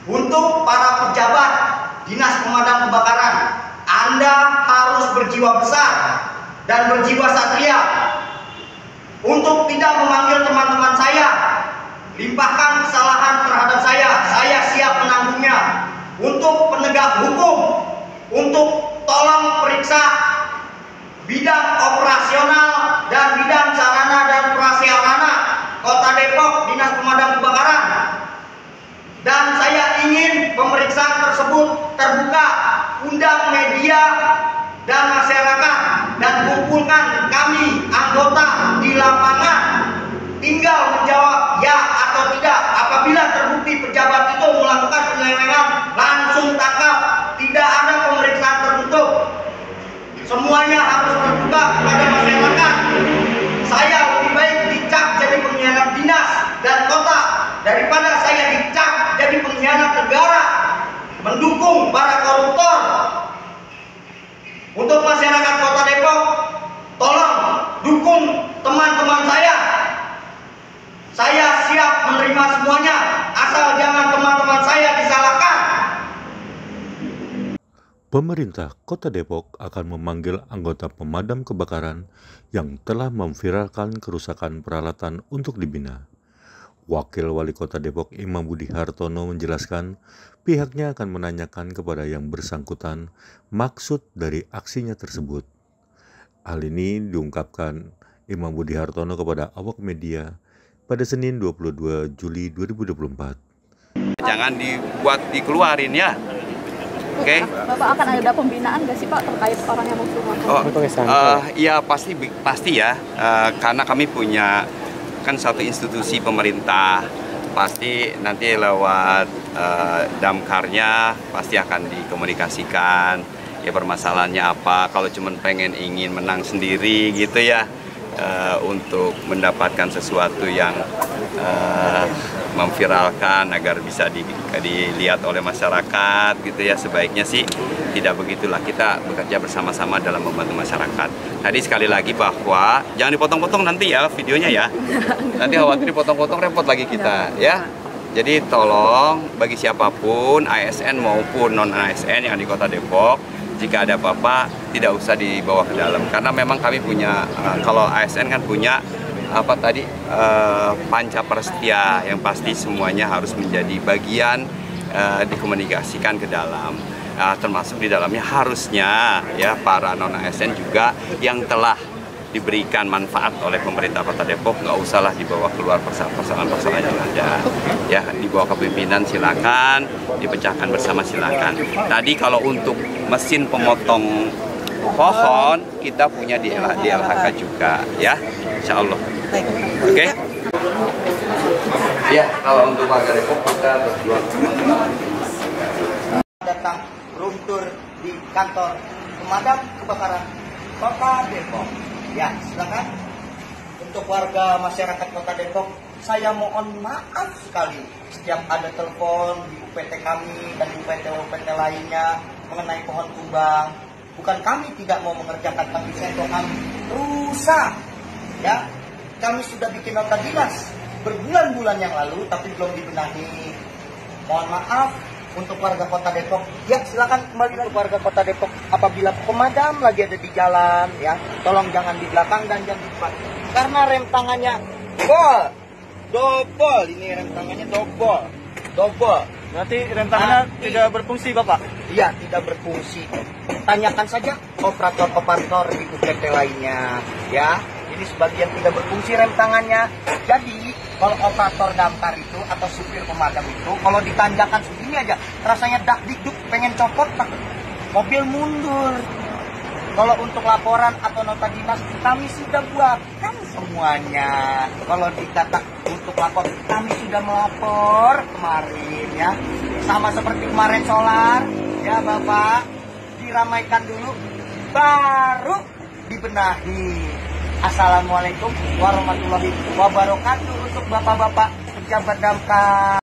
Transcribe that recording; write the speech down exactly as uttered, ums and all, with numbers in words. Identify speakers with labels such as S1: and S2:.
S1: Untuk para pejabat Dinas Pemadam Kebakaran, Anda harus berjiwa besar dan berjiwa satria untuk tidak memanggil teman-teman saya, limpahkan kesalahan terhadap saya, saya siap menanggungnya. Untuk penegak hukum, untuk tolong periksa bidang operasional dan bidang sarana dan prasarana Kota Depok Dinas Pemadam Kebakaran. Dan saya ingin pemeriksaan tersebut terbuka, undang media dan masyarakat, dan kumpulkan kami anggota di lapangan. Tinggal menjawab ya atau tidak. Apabila terbukti pejabat itu melakukan penyelewengan, langsung tangkap. Tidak ada pemeriksaan tertutup. Semuanya harus terbuka kepada masyarakat. Saya lebih baik dicap jadi pengkhianat dinas dan kota daripada saya dicap jadi pengkhianat negara, mendukung para koruptor. Untuk masyarakat Kota Depok, tolong dukung teman-teman saya. Saya siap menerima semuanya, asal jangan teman-teman saya disalahkan.
S2: Pemerintah Kota Depok akan memanggil anggota pemadam kebakaran yang telah memviralkan kerusakan peralatan untuk dibina. Wakil Wali Kota Depok Imam Budi Hartono menjelaskan pihaknya akan menanyakan kepada yang bersangkutan maksud dari aksinya tersebut. Hal ini diungkapkan Imam Budi Hartono kepada awak media pada Senin dua puluh dua Juli dua ribu dua puluh empat.
S3: Jangan dibuat dikeluarin ya. Oke. Okay.
S4: Bapak akan ada pembinaan nggak sih Pak terkait orang yang mengkriminalisasi?
S3: Oh, uh, ya pasti pasti ya, uh, karena kami punya kan satu institusi pemerintah, pasti nanti lewat uh, damkarnya pasti akan dikomunikasikan ya permasalahannya apa. Kalau cuma pengen ingin menang sendiri gitu ya, uh, untuk mendapatkan sesuatu yang uh, memviralkan agar bisa di, dilihat oleh masyarakat gitu ya, sebaiknya sih tidak begitulah. Kita bekerja bersama-sama dalam membantu masyarakat. Tadi sekali lagi bahwa jangan dipotong-potong nanti ya videonya ya, nanti khawatir dipotong-potong repot lagi kita ya. Jadi tolong bagi siapapun A S N maupun non A S N yang di Kota Depok, jika ada apa-apa tidak usah dibawa ke dalam, karena memang kami punya uh, kalau A S N kan punya apa tadi uh, panca perstia yang pasti semuanya harus menjadi bagian uh, dikomunikasikan ke dalam, uh, termasuk di dalamnya harusnya ya para non A S N juga yang telah diberikan manfaat oleh pemerintah Kota Depok nggak usahlah dibawa keluar persoalan-persoalan yang ada ya, dibawa ke pimpinan silakan, dipecahkan bersama silakan. Tadi kalau untuk mesin pemotong pohon kita punya di L H K juga ya, insya Allah. Oke. Okay? Ya, kalau untuk warga Depok kita berjuang.
S1: Datang room tour di kantor pemadam kebakaran Kota Depok. Ya, silakan. Untuk warga masyarakat Kota Depok, saya mohon maaf sekali setiap ada telepon di U P T kami dan U P T-U P T lainnya mengenai pohon tumbang. Bukan kami tidak mau mengerjakan, tapi sendok kami rusak. Ya, kami sudah bikin nota dinas berbulan-bulan yang lalu, tapi belum dibenahi. Mohon maaf untuk warga Kota Depok. Ya, silakan kembali untuk warga Kota Depok. Apabila pemadam lagi ada di jalan, ya, tolong jangan di belakang dan jangan di depan. Karena rem tangannya double, double. Ini rem tangannya double, double.
S5: Berarti rem tangannya Nanti, tidak berfungsi, Bapak?
S1: Iya, tidak berfungsi. Tanyakan saja operator-operator di U P T lainnya, ya. Ini sebagian tidak berfungsi rem tangannya. Jadi kalau operator damkar itu atau supir pemadam itu, kalau ditanjakan segini aja, rasanya dak dikduk pengen copot, mobil mundur. Kalau untuk laporan atau nota dinas, kami sudah buatkan semuanya. Kalau dikata untuk lapor, kami sudah melapor kemarin ya. Sama seperti kemarin solar, ya Bapak, diramaikan dulu, baru dibenahi. Assalamualaikum warahmatullahi wabarakatuh untuk bapak-bapak pejabat damkar.